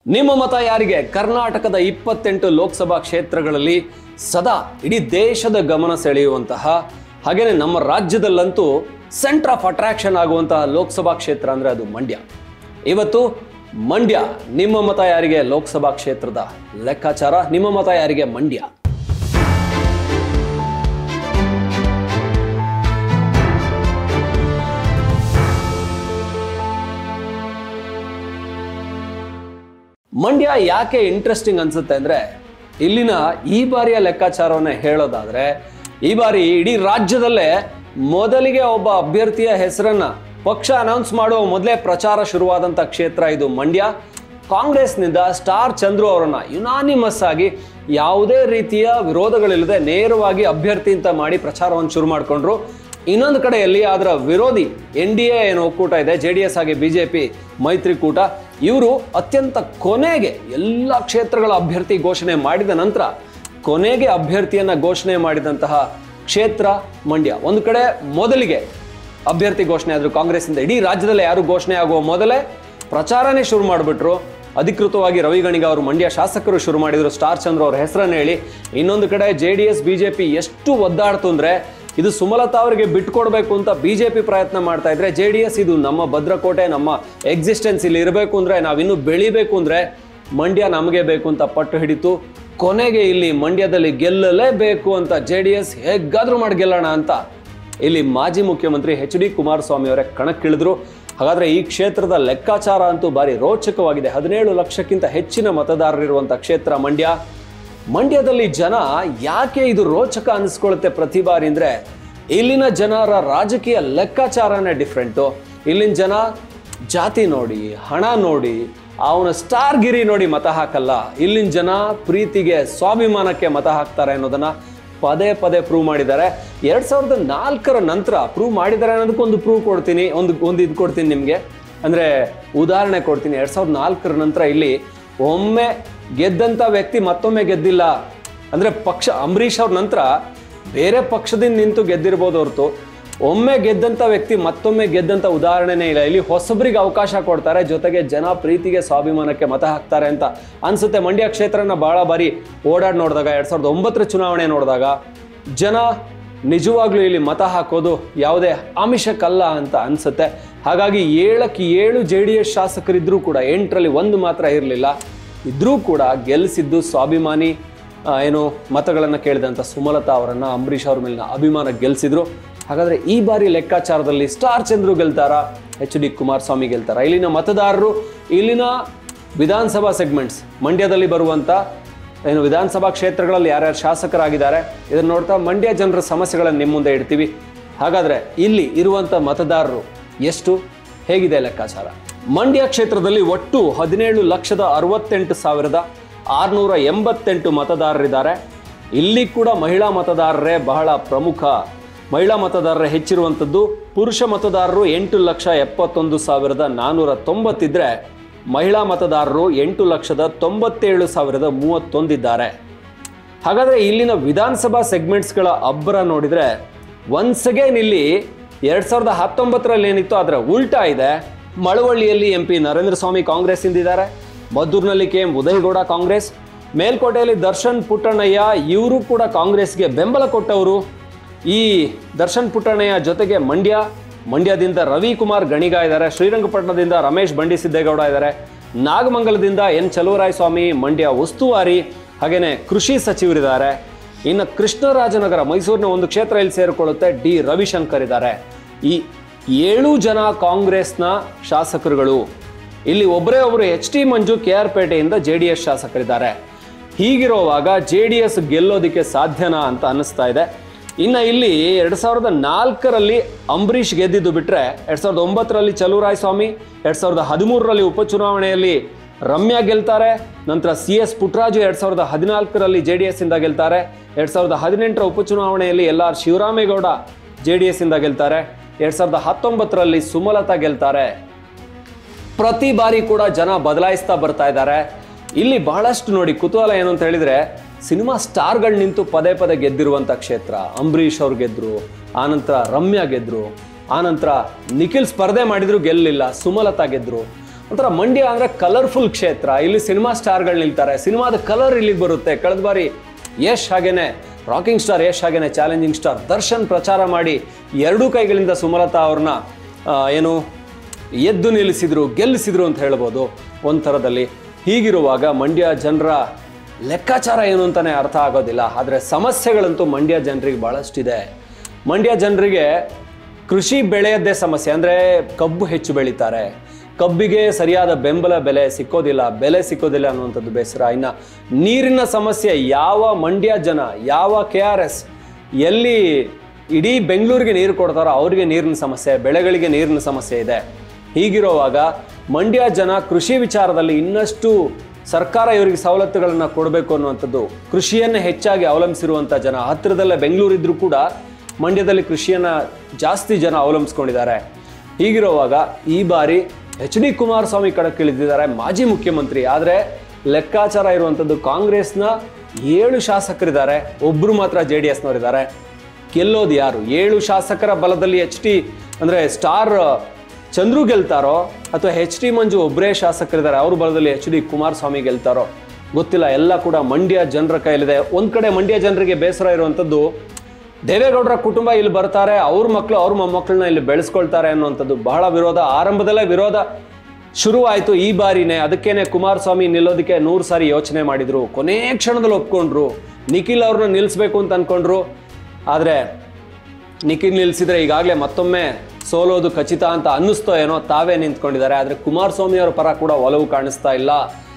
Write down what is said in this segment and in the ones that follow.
ನಿಮ್ಮ ಮತ ಯಾರಿಗೆ? ಕರ್ನಾಟಕದ 28 ಲೋಕಸಭಾ ಕ್ಷೇತ್ರಗಳಲ್ಲಿ ಸದಾ ಇಡೀ ದೇಶದ ಗಮನ ಸೆಳೆಯುವಂತಹ ಹಾಗೇನೆ ನಮ್ಮ ರಾಜ್ಯದಲ್ಲಂತೂ ಸೆಂಟರ್ ಆಫ್ ಅಟ್ರಾಕ್ಷನ್ ಆಗುವಂತಹ ಲೋಕಸಭಾ ಕ್ಷೇತ್ರ ಅಂದ್ರೆ ಅದು ಮಂಡ್ಯ. ಇವತ್ತು ಮಂಡ್ಯ ನಿಮ್ಮ ಮತ ಯಾರಿಗೆ ಲೋಕಸಭಾ ಕ್ಷೇತ್ರದ ಲೆಕ್ಕಾಚಾರ. ನಿಮ್ಮ ಮತ ಯಾರಿಗೆ ಮಂಡ್ಯ. ಮಂಡ್ಯ ಯಾಕೆ ಇಂಟ್ರೆಸ್ಟಿಂಗ್ ಅನ್ಸುತ್ತೆ ಅಂದ್ರೆ ಇಲ್ಲಿನ ಈ ಬಾರಿಯ ಲೆಕ್ಕಾಚಾರವನ್ನ ಹೇಳೋದಾದ್ರೆ ಈ ಬಾರಿ ಇಡೀ ರಾಜ್ಯದಲ್ಲೇ ಮೊದಲಿಗೆ ಒಬ್ಬ ಅಭ್ಯರ್ಥಿಯ ಹೆಸರನ್ನ ಪಕ್ಷ ಅನೌನ್ಸ್ ಮಾಡುವ ಮೊದಲೇ ಪ್ರಚಾರ ಶುರುವಾದಂತ ಕ್ಷೇತ್ರ ಇದು ಮಂಡ್ಯ. ಕಾಂಗ್ರೆಸ್ನಿಂದ ಸ್ಟಾರ್ ಚಂದ್ರು ಅವರನ್ನ ಯುನಾನಿಮಸ್ ಆಗಿ ಯಾವುದೇ ರೀತಿಯ ವಿರೋಧಗಳಿಲ್ಲದೆ ನೇರವಾಗಿ ಅಭ್ಯರ್ಥಿ ಅಂತ ಮಾಡಿ ಪ್ರಚಾರವನ್ನು ಶುರು ಮಾಡಿಕೊಂಡ್ರು. ಇನ್ನೊಂದು ಕಡೆಯಲ್ಲಿ ಅದರ ವಿರೋಧಿ NDA ಏನು ಒಕ್ಕೂಟ ಇದೆ, JDS ಹಾಗೆ BJP ಮೈತ್ರಿಕೂಟ, ಇವರು ಅತ್ಯಂತ ಕೊನೆಗೆ ಎಲ್ಲ ಕ್ಷೇತ್ರಗಳ ಅಭ್ಯರ್ಥಿ ಘೋಷಣೆ ಮಾಡಿದ ನಂತರ ಕೊನೆಗೆ ಅಭ್ಯರ್ಥಿಯನ್ನ ಘೋಷಣೆ ಮಾಡಿದಂತಹ ಕ್ಷೇತ್ರ ಮಂಡ್ಯ. ಒಂದು ಕಡೆ ಮೊದಲಿಗೆ ಅಭ್ಯರ್ಥಿ ಘೋಷಣೆ ಆದ್ರು ಕಾಂಗ್ರೆಸ್ನಿಂದ, ಇಡೀ ರಾಜ್ಯದಲ್ಲಿ ಯಾರು ಘೋಷಣೆ ಆಗುವ ಮೊದಲೇ ಪ್ರಚಾರನೇ ಶುರು ಮಾಡಿಬಿಟ್ರು. ಅಧಿಕೃತವಾಗಿ ರವಿ ಗಣಿಗ ಅವರು ಮಂಡ್ಯ ಶಾಸಕರು ಶುರು ಮಾಡಿದ್ರು ಸ್ಟಾರ್ ಚಂದ್ರ ಅವ್ರ ಹೆಸರನ್ನು ಹೇಳಿ. ಇನ್ನೊಂದು ಕಡೆ JDS BJP ಎಷ್ಟು ಒದ್ದಾಡ್ತು ಅಂದ್ರೆ ಇದು ಸುಮಲತಾ ಅವರಿಗೆ ಬಿಟ್ಕೊಡ್ಬೇಕು ಅಂತ BJP ಪ್ರಯತ್ನ ಮಾಡ್ತಾ ಇದ್ರೆ JDS ಇದು ನಮ್ಮ ಭದ್ರಕೋಟೆ, ನಮ್ಮ ಎಕ್ಸಿಸ್ಟೆನ್ಸ್ ಇಲ್ಲಿ ಇರಬೇಕು ಅಂದ್ರೆ ನಾವಿನ್ನು ಬೆಳಿಬೇಕು ಅಂದ್ರೆ ಮಂಡ್ಯ ನಮಗೆ ಬೇಕು ಅಂತ ಪಟ್ಟು ಹಿಡಿತು. ಕೊನೆಗೆ ಇಲ್ಲಿ ಮಂಡ್ಯದಲ್ಲಿ ಗೆಲ್ಲಲೇಬೇಕು ಅಂತ JDS ಹೇಗಾದ್ರೂ ಮಾಡಿ ಗೆಲ್ಲೋಣ ಅಂತ ಇಲ್ಲಿ ಮಾಜಿ ಮುಖ್ಯಮಂತ್ರಿ HD ಕುಮಾರಸ್ವಾಮಿ ಅವರೇ ಕಣಕ್ಕಿಳಿದ್ರು. ಹಾಗಾದ್ರೆ ಈ ಕ್ಷೇತ್ರದ ಲೆಕ್ಕಾಚಾರ ಅಂತೂ ಬಾರಿ ರೋಚಕವಾಗಿದೆ. 17 ಲಕ್ಷಕ್ಕಿಂತ ಹೆಚ್ಚಿನ ಮತದಾರರಿರುವಂತ ಕ್ಷೇತ್ರ ಮಂಡ್ಯ. ಮಂಡ್ಯದಲ್ಲಿ ಜನ ಯಾಕೆ ಇದು ರೋಚಕ ಅನಿಸ್ಕೊಳ್ಳುತ್ತೆ ಪ್ರತಿ ಬಾರಿ ಅಂದ್ರೆ ಇಲ್ಲಿನ ಜನರ ರಾಜಕೀಯ ಲೆಕ್ಕಾಚಾರನೇ ಡಿಫ್ರೆಂಟು. ಇಲ್ಲಿನ ಜನ ಜಾತಿ ನೋಡಿ, ಹಣ ನೋಡಿ, ಅವನ ಸ್ಟಾರ್ ಗಿರಿ ನೋಡಿ ಮತ ಹಾಕಲ್ಲ. ಇಲ್ಲಿನ ಜನ ಪ್ರೀತಿಗೆ, ಸ್ವಾಭಿಮಾನಕ್ಕೆ ಮತ ಹಾಕ್ತಾರೆ ಅನ್ನೋದನ್ನ ಪದೇ ಪದೇ ಪ್ರೂವ್ ಮಾಡಿದ್ದಾರೆ. 2004 ನಂತರ ಪ್ರೂವ್ ಮಾಡಿದ್ದಾರೆ ಅನ್ನೋದಕ್ಕೊಂದು ಪ್ರೂವ್ ಕೊಡ್ತೀನಿ, ಒಂದು ಇದು ಕೊಡ್ತೀನಿ ನಿಮಗೆ. ಅಂದ್ರೆ ಉದಾಹರಣೆ ಕೊಡ್ತೀನಿ. 2004 ನಂತರ ಇಲ್ಲಿ ಒಮ್ಮೆ ಗೆದ್ದಂತ ವ್ಯಕ್ತಿ ಮತ್ತೊಮ್ಮೆ ಗೆದ್ದಿಲ್ಲ. ಅಂದ್ರೆ ಪಕ್ಷ ಅಂಬರೀಷ್ ಅವ್ರ ನಂತರ ಬೇರೆ ಪಕ್ಷದಿಂದ ನಿಂತು ಗೆದ್ದಿರ್ಬೋದು ಹೊರತು ಒಮ್ಮೆ ಗೆದ್ದಂತ ವ್ಯಕ್ತಿ ಮತ್ತೊಮ್ಮೆ ಗೆದ್ದಂತ ಉದಾಹರಣೆನೇ ಇಲ್ಲ. ಇಲ್ಲಿ ಹೊಸಬರಿಗೆ ಅವಕಾಶ ಕೊಡ್ತಾರೆ, ಜೊತೆಗೆ ಜನ ಪ್ರೀತಿಗೆ ಸ್ವಾಭಿಮಾನಕ್ಕೆ ಮತ ಹಾಕ್ತಾರೆ ಅಂತ ಅನ್ಸುತ್ತೆ. ಮಂಡ್ಯ ಕ್ಷೇತ್ರನ ಬಹಳ ಬಾರಿ ಓಡಾಡಿ ನೋಡಿದಾಗ 2009 ಚುನಾವಣೆ ನೋಡಿದಾಗ ಜನ ನಿಜವಾಗ್ಲೂ ಇಲ್ಲಿ ಮತ ಹಾಕೋದು ಯಾವುದೇ ಆಮಿಷಕ್ಕಲ್ಲ ಅಂತ ಅನ್ಸುತ್ತೆ. ಹಾಗಾಗಿ 7ಕ್ಕೆ 7 JDS ಶಾಸಕರಿದ್ರೂ ಕೂಡ 8ರಲ್ಲಿ 1 ಮಾತ್ರ ಇರಲಿಲ್ಲ. ಇದ್ರೂ ಕೂಡ ಗೆಲ್ಲಿಸಿದ್ದು ಸ್ವಾಭಿಮಾನಿ ಏನು ಮತಗಳನ್ನು ಕೇಳಿದಂಥ ಸುಮಲತಾ ಅವರನ್ನ, ಅಂಬರೀಷ್ ಅವ್ರ ಮೇಲಿನ ಅಭಿಮಾನ ಗೆಲ್ಲಿಸಿದ್ರು. ಹಾಗಾದ್ರೆ ಈ ಬಾರಿ ಲೆಕ್ಕಾಚಾರದಲ್ಲಿ ಸ್ಟಾರ್ ಚಂದ್ರು ಗೆಲ್ತಾರಾ, HD ಕುಮಾರಸ್ವಾಮಿ ಗೆಲ್ತಾರಾ? ಇಲ್ಲಿನ ಮತದಾರರು, ಇಲ್ಲಿನ ವಿಧಾನಸಭಾ ಸೆಗ್ಮೆಂಟ್ಸ್, ಮಂಡ್ಯದಲ್ಲಿ ಬರುವಂತ ಏನು ವಿಧಾನಸಭಾ ಕ್ಷೇತ್ರಗಳಲ್ಲಿ ಯಾರ್ಯಾರು ಶಾಸಕರಾಗಿದ್ದಾರೆ ಇದನ್ನು ನೋಡ್ತಾ ಮಂಡ್ಯ ಜನರ ಸಮಸ್ಯೆಗಳನ್ನು ನಿಮ್ಮ ಮುಂದೆ ಇಡ್ತೀವಿ. ಹಾಗಾದ್ರೆ ಇಲ್ಲಿ ಇರುವಂತ ಮತದಾರರು ಎಷ್ಟು, ಹೇಗಿದೆ ಲೆಕ್ಕಾಚಾರ? ಮಂಡ್ಯ ಕ್ಷೇತ್ರದಲ್ಲಿ ಒಟ್ಟು 17,68,688 ಮತದಾರರಿದ್ದಾರೆ. ಇಲ್ಲಿ ಕೂಡ ಮಹಿಳಾ ಮತದಾರರೇ ಬಹಳ ಪ್ರಮುಖ. ಮಹಿಳಾ ಮತದಾರರೇ ಹೆಚ್ಚಿರುವಂಥದ್ದು. ಪುರುಷ ಮತದಾರರು 8,71,490 ಇದ್ರೆ ಮಹಿಳಾ ಮತದಾರರು 8,97,031 ಇದ್ದಾರೆ. ಹಾಗಾದ್ರೆ ಇಲ್ಲಿನ ವಿಧಾನಸಭಾ ಸೆಗ್ಮೆಂಟ್ಸ್ಗಳ ಅಬ್ಬರ ನೋಡಿದ್ರೆ ಒನ್ಸ್ ಅಗೇನ್ ಇಲ್ಲಿ 2019ರಲ್ಲಿ ಏನಿತ್ತು ಅದರ ಉಲ್ಟಾ ಇದೆ. ಮಳವಳ್ಳಿಯಲ್ಲಿ MP ನರೇಂದ್ರ ಸ್ವಾಮಿ ಕಾಂಗ್ರೆಸ್ ಇಂದಿದ್ದಾರೆ. ಮದ್ದೂರಿನಲ್ಲಿ KM ಉದಯಗೌಡ ಕಾಂಗ್ರೆಸ್. ಮೇಲ್ಕೋಟೆಯಲ್ಲಿ ದರ್ಶನ್ ಪುಟ್ಟಣ್ಣಯ್ಯ, ಇವರು ಕೂಡ ಕಾಂಗ್ರೆಸ್ಗೆ ಬೆಂಬಲ ಕೊಟ್ಟವರು. ಈ ದರ್ಶನ್ ಪುಟ್ಟಣ್ಣಯ್ಯ ಜೊತೆಗೆ ಮಂಡ್ಯದಿಂದ ರವಿಕುಮಾರ್ ಗಣಿಗ ಇದ್ದಾರೆ. ಶ್ರೀರಂಗಪಟ್ಟಣದಿಂದ ರಮೇಶ್ ಬಂಡಿ ಸಿದ್ದೇಗೌಡ ಇದ್ದಾರೆ. ನಾಗಮಂಗಲದಿಂದ N ಚಲುವರಾಯಸ್ವಾಮಿ ಮಂಡ್ಯ ಉಸ್ತುವಾರಿ ಹಾಗೇನೆ ಕೃಷಿ ಸಚಿವರಿದ್ದಾರೆ. ಇನ್ನು ಕೃಷ್ಣರಾಜನಗರ ಮೈಸೂರಿನ ಒಂದು ಕ್ಷೇತ್ರ ಇಲ್ಲಿ ಸೇರಿಕೊಳ್ಳುತ್ತೆ, D ರವಿಶಂಕರ್ ಇದ್ದಾರೆ. ಈ 7 ಜನ ಕಾಂಗ್ರೆಸ್ನ ಶಾಸಕರುಗಳು. ಇಲ್ಲಿ ಒಬ್ಬರೇ ಒಬ್ಬರು HT ಮಂಜು KR ಪೇಟೆಯಿಂದ JDS ಶಾಸಕರಿದ್ದಾರೆ. ಹೀಗಿರುವಾಗ JDS ಗೆಲ್ಲೋದಕ್ಕೆ ಸಾಧ್ಯನಾ ಅಂತ ಅನ್ನಿಸ್ತಾ ಇದೆ. ಇನ್ನು ಇಲ್ಲಿ 2004ರಲ್ಲಿ ಅಂಬರೀಷ್ ಗೆದ್ದಿದ್ದು ಬಿಟ್ರೆ 2009ರಲ್ಲಿ ಚಲುವರಾಯಸ್ವಾಮಿ, 2013ರಲ್ಲಿ ಉಪಚುನಾವಣೆಯಲ್ಲಿ ರಮ್ಯಾ ಗೆಲ್ತಾರೆ. ನಂತರ CS ಪುಟ್ಟರಾಜು 2014ರಲ್ಲಿ JDS ಇಂದ ಗೆಲ್ತಾರೆ. 2018ರ ಉಪಚುನಾವಣೆಯಲ್ಲಿ LR ಶಿವರಾಮೇಗೌಡ JDS ಇಂದ ಗೆಲ್ತಾರೆ. 2019ರಲ್ಲಿ ಸುಮಲತಾ ಗೆಲ್ತಾರೆ. ಪ್ರತಿ ಬಾರಿ ಕೂಡ ಜನ ಬದಲಾಯಿಸ್ತಾ ಬರ್ತಾ ಇದ್ದಾರೆ. ಇಲ್ಲಿ ಬಹಳಷ್ಟು ನೋಡಿ ಕುತೂಹಲ ಏನು ಅಂತ ಹೇಳಿದ್ರೆ ಸಿನಿಮಾ ಸ್ಟಾರ್ಗಳು ನಿಂತು ಪದೇ ಪದೇ ಗೆದ್ದಿರುವಂಥ ಕ್ಷೇತ್ರ. ಅಂಬರೀಷ್ ಅವ್ರು ಗೆದ್ರು, ಆನಂತರ ರಮ್ಯಾ ಗೆದ್ರು, ಆನಂತರ ನಿಖಿಲ್ ಸ್ಪರ್ಧೆ ಮಾಡಿದ್ರು ಗೆಲ್ಲಲಿಲ್ಲ, ಸುಮಲತಾ ಗೆದ್ರು. ಒಂಥರ ಮಂಡ್ಯ ಅಂದರೆ ಕಲರ್ಫುಲ್ ಕ್ಷೇತ್ರ. ಇಲ್ಲಿ ಸಿನಿಮಾ ಸ್ಟಾರ್ಗಳು ನಿಲ್ತಾರೆ, ಸಿನಿಮಾದ ಕಲರ್ ಇಲ್ಲಿಗೆ ಬರುತ್ತೆ. ಕಳೆದ ಬಾರಿ ಯಶ್ ಹಾಗೇನೆ ರಾಕಿಂಗ್ ಸ್ಟಾರ್ ಯಶ್ ಹಾಗೇನೆ ಚಾಲೆಂಜಿಂಗ್ ಸ್ಟಾರ್ ದರ್ಶನ್ ಪ್ರಚಾರ ಮಾಡಿ ಎರಡೂ ಕೈಗಳಿಂದ ಸುಮಲತಾ ಅವ್ರನ್ನ ಎದ್ದು ನಿಲ್ಲಿಸಿದ್ರು, ಗೆಲ್ಲಿಸಿದ್ರು ಅಂತ ಹೇಳ್ಬೋದು ಒಂಥರದಲ್ಲಿ. ಹೀಗಿರುವಾಗ ಮಂಡ್ಯ ಜನರ ಲೆಕ್ಕಾಚಾರ ಏನು ಅಂತಲೇ ಅರ್ಥ ಆಗೋದಿಲ್ಲ. ಆದರೆ ಸಮಸ್ಯೆಗಳಂತೂ ಮಂಡ್ಯ ಜನರಿಗೆ ಭಾಳಷ್ಟಿದೆ. ಮಂಡ್ಯ ಜನರಿಗೆ ಕೃಷಿ ಬೆಳೆಯದ್ದೇ ಸಮಸ್ಯೆ. ಅಂದರೆ ಕಬ್ಬು ಹೆಚ್ಚು ಬೆಳೀತಾರೆ, ಕಬ್ಬಿಗೆ ಸರಿಯಾದ ಬೆಲೆ ಸಿಕ್ಕೋದಿಲ್ಲ ಅನ್ನುವಂಥದ್ದು ಬೇಸರ. ಇನ್ನು ನೀರಿನ ಸಮಸ್ಯೆ. ಯಾವ ಮಂಡ್ಯ ಜನ, ಯಾವ KRS ಎಲ್ಲಿ ಇಡೀ ಬೆಂಗಳೂರಿಗೆ ನೀರು ಕೊಡ್ತಾರೋ ಅವ್ರಿಗೆ ನೀರಿನ ಸಮಸ್ಯೆ, ಬೆಳೆಗಳಿಗೆ ನೀರಿನ ಸಮಸ್ಯೆ ಇದೆ. ಹೀಗಿರುವಾಗ ಮಂಡ್ಯ ಜನ ಕೃಷಿ ವಿಚಾರದಲ್ಲಿ ಇನ್ನಷ್ಟು ಸರ್ಕಾರ ಇವರಿಗೆ ಸವಲತ್ತುಗಳನ್ನು ಕೊಡಬೇಕು ಅನ್ನುವಂಥದ್ದು, ಕೃಷಿಯನ್ನೇ ಹೆಚ್ಚಾಗಿ ಅವಲಂಬಿಸಿರುವಂಥ ಜನ. ಹತ್ತಿರದಲ್ಲೇ ಬೆಂಗಳೂರಿದ್ರೂ ಕೂಡ ಮಂಡ್ಯದಲ್ಲಿ ಕೃಷಿಯನ್ನು ಜಾಸ್ತಿ ಜನ ಅವಲಂಬಿಸ್ಕೊಂಡಿದ್ದಾರೆ. ಹೀಗಿರುವಾಗ ಈ ಬಾರಿ HD ಕುಮಾರಸ್ವಾಮಿ ಕಣಕ್ಕಿಳಿದಿದ್ದಾರೆ, ಮಾಜಿ ಮುಖ್ಯಮಂತ್ರಿ. ಆದರೆ ಲೆಕ್ಕಾಚಾರ ಇರುವಂಥದ್ದು ಕಾಂಗ್ರೆಸ್ನ 7 ಶಾಸಕರಿದ್ದಾರೆ, ಒಬ್ಬರು ಮಾತ್ರ JDSನವರಿದ್ದಾರೆ. ಗೆಲ್ಲೋದು ಯಾರು? 7 ಶಾಸಕರ ಬಲದಲ್ಲಿ HD ಅಂದರೆ ಸ್ಟಾರ್ ಚಂದ್ರು ಗೆಲ್ತಾರೋ ಅಥವಾ HD ಮಂಜು ಒಬ್ಬರೇ ಶಾಸಕರಿದ್ದಾರೆ ಅವ್ರ ಬಲದಲ್ಲಿ HD ಕುಮಾರಸ್ವಾಮಿ ಗೆಲ್ತಾರೋ ಗೊತ್ತಿಲ್ಲ. ಎಲ್ಲ ಕೂಡ ಮಂಡ್ಯ ಜನರ ಕೈಯಲ್ಲಿದೆ. ಒಂದು ಕಡೆ ಮಂಡ್ಯ ಜನರಿಗೆ ಬೇಸರ ಇರುವಂಥದ್ದು, ದೇವೇಗೌಡರ ಕುಟುಂಬ ಇಲ್ಲಿ ಬರ್ತಾರೆ, ಅವ್ರ ಮಕ್ಕಳು ಅವ್ರ ಮೊಮ್ಮಕ್ಕಳನ್ನ ಇಲ್ಲಿ ಬೆಳೆಸ್ಕೊಳ್ತಾರೆ ಅನ್ನುವಂಥದ್ದು ಬಹಳ ವಿರೋಧ. ಆರಂಭದಲ್ಲೇ ವಿರೋಧ ಶುರುವಾಯಿತು ಈ ಬಾರಿನೇ. ಅದಕ್ಕೇನೆ ಕುಮಾರಸ್ವಾಮಿ ನಿಲ್ಲೋದಕ್ಕೆ 100 ಸಾರಿ ಯೋಚನೆ ಮಾಡಿದ್ರು, ಕೊನೆ ಕ್ಷಣದಲ್ಲಿ ಒಪ್ಕೊಂಡ್ರು. ನಿಖಿಲ್ ಅವ್ರನ್ನ ನಿಲ್ಲಿಸ್ಬೇಕು ಅಂತ ಅಂದ್ಕೊಂಡ್ರು. ಆದರೆ ನಿಖಿಲ್ ನಿಲ್ಲಿಸಿದ್ರೆ ಈಗಾಗಲೇ ಮತ್ತೊಮ್ಮೆ ಸೋಲೋದು ಖಚಿತ ಅಂತ ಅನ್ನಿಸ್ತೋ ಏನೋ, ತಾವೇ ನಿಂತ್ಕೊಂಡಿದ್ದಾರೆ. ಆದರೆ ಕುಮಾರಸ್ವಾಮಿ ಅವರ ಪರ ಕೂಡ ಒಲವು ಕಾಣಿಸ್ತಾ ಇಲ್ಲ.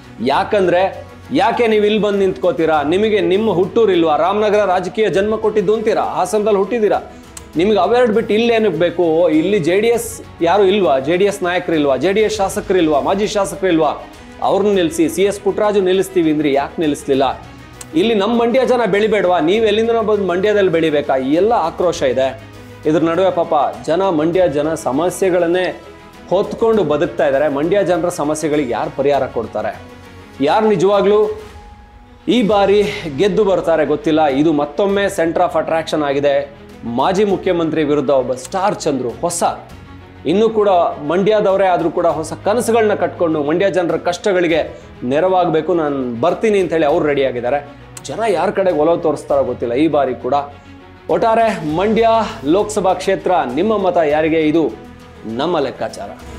ಯಾಕೆ ನೀವು ಇಲ್ಲಿ ಬಂದು ನಿಂತ್ಕೋತೀರಾ? ನಿಮಗೆ ನಿಮ್ಮ ಹುಟ್ಟೂರು ಇಲ್ವಾ? ರಾಮನಗರ ರಾಜಕೀಯ ಜನ್ಮ ಕೊಟ್ಟಿದ್ದು ಅಂತೀರಾ, ಹಾಸನದಲ್ಲಿ ಹುಟ್ಟಿದ್ದೀರಾ, ನಿಮಗೆ ಅವೆರಡು ಬಿಟ್ಟು ಇಲ್ಲೇನಕ್ಕೆ ಬೇಕು? ಇಲ್ಲಿ JDS ಯಾರು ಇಲ್ವಾ? JDS ನಾಯಕರಿಲ್ವಾ? JDS ಶಾಸಕರಿಲ್ವಾ? ಮಾಜಿ ಶಾಸಕರಿಲ್ವಾ? ಅವ್ರನ್ನ ನಿಲ್ಲಿಸಿ. CS ಪುಟ್ಟರಾಜು ನಿಲ್ಲಿಸ್ತೀವಿ ಅಂದ್ರಿ, ಯಾಕೆ ನಿಲ್ಲಿಸ್ಲಿಲ್ಲ? ಇಲ್ಲಿ ನಮ್ಮ ಮಂಡ್ಯ ಜನ ಬೆಳಿಬೇಡವಾ? ನೀವು ಎಲ್ಲಿಂದ ಬಂದು ಮಂಡ್ಯದಲ್ಲಿ ಬೆಳಿಬೇಕಾ? ಈ ಎಲ್ಲ ಆಕ್ರೋಶ ಇದೆ. ಇದ್ರ ನಡುವೆ ಪಾಪ ಮಂಡ್ಯ ಜನ ಸಮಸ್ಯೆಗಳನ್ನೇ ಹೊತ್ಕೊಂಡು ಬದುಕ್ತಾ ಇದ್ದಾರೆ. ಮಂಡ್ಯ ಜನರ ಸಮಸ್ಯೆಗಳಿಗೆ ಯಾರು ಪರಿಹಾರ ಕೊಡ್ತಾರೆ? ಯಾರು ನಿಜವಾಗ್ಲೂ ಈ ಬಾರಿ ಗೆದ್ದು ಬರ್ತಾರೆ ಗೊತ್ತಿಲ್ಲ. ಇದು ಮತ್ತೊಮ್ಮೆ ಸೆಂಟರ್ ಆಫ್ ಅಟ್ರಾಕ್ಷನ್ ಆಗಿದೆ. ಮಾಜಿ ಮುಖ್ಯಮಂತ್ರಿ ವಿರುದ್ಧ ಒಬ್ಬ ಸ್ಟಾರ್ ಚಂದ್ರು ಇನ್ನೂ ಕೂಡ ಮಂಡ್ಯದವರೇ ಆದರೂ ಕೂಡ ಹೊಸ ಕನಸುಗಳನ್ನ ಕಟ್ಕೊಂಡು ಮಂಡ್ಯ ಜನರ ಕಷ್ಟಗಳಿಗೆ ನೆರವಾಗಬೇಕು, ನಾನು ಬರ್ತೀನಿ ಅಂತ ಹೇಳಿ ಅವ್ರು ರೆಡಿಯಾಗಿದ್ದಾರೆ. ಜನ ಯಾರ ಕಡೆಗೆ ಒಲವು ತೋರಿಸ್ತಾರೋ ಗೊತ್ತಿಲ್ಲ ಈ ಬಾರಿ ಕೂಡ. ಒಟ್ಟಾರೆ ಮಂಡ್ಯ ಲೋಕಸಭಾ ಕ್ಷೇತ್ರ, ನಿಮ್ಮ ಮತ ಯಾರಿಗೆ? ಇದು ನಮ್ಮ ಲೆಕ್ಕಾಚಾರ.